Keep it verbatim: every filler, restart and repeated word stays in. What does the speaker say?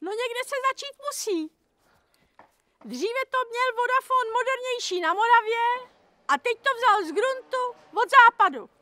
No někde se začít musí. Dříve to měl Vodafone modernější na Moravě a teď to vzal z gruntu od západu.